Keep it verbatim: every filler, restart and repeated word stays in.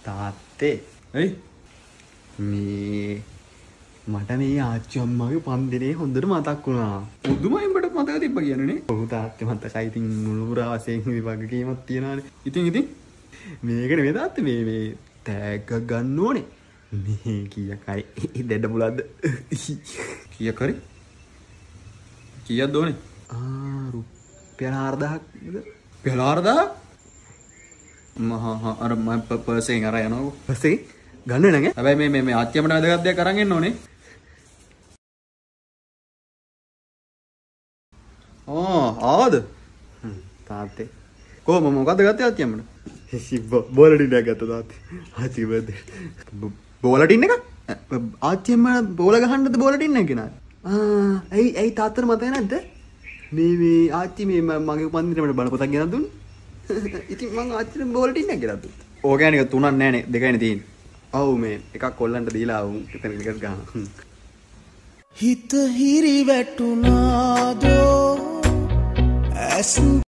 තාත්තේ ඇයි මේ මට මේ ආච්චි අම්මගේ පන්දිනේ හොඳට මතක් වුණා. පුදුමයි උඹට මතක තිබ්බ කියන්නේනේ. ඔව් තාත්තේ මතකයි. ඉතින් මුළුපුරා වශයෙන් වගකීමක් තියනවානේ. ඉතින් ඉතින් මේක නෙමෙයි තාත්තේ මේ මේ ටැග් එකක් ගන්න ඕනේ. මේ කීයක් හරි දෙඩ බුලද්ද? කීයක් හරි? කීයක් දෝනේ? ආ රුපියල් හාරදහක් ද? රුපියල් හාරදහක්? මහා අර මම පර්සෙන් අර යනවා. පස්සේ ගන්න නෑ. හැබැයි මේ මේ මේ ආච්චිමට වැදගත් දෙයක් අරන් එන්න ඕනේ. ආ ආවද? තාත්තේ කොහොම මොකද්ද ගත්තේ ආච්චිමට? සිබ්බ බෝලටින් එකක් ගත්තා තාත්තේ. ආච්චි බර්ත්ඩේ. බෝලටින් එක? ආච්චි අම්මා බෝල ගහන්නද බෝලටින් එක ගෙනාවා? ආ ඇයි ඇයි තාත්තට මතක නැද්ද? මේ මේ ආච්චි මේ මගේ උපන්දිනේට බණ පොතක් ගෙනත් දුන්නේ. ඉතින් මං ආච්චිට බෝලටින් එකක් ගෙනත් දුන්නා. ඕගෑනික තුනක් නෑනේ දෙකයිනේ තියෙන්නේ. ඔව් මේ එකක් කොල්ලන්ට දීලා වුන් එතන ඉලකට ගන්න. හිත හිරි වැටුණාදෝ ඇස්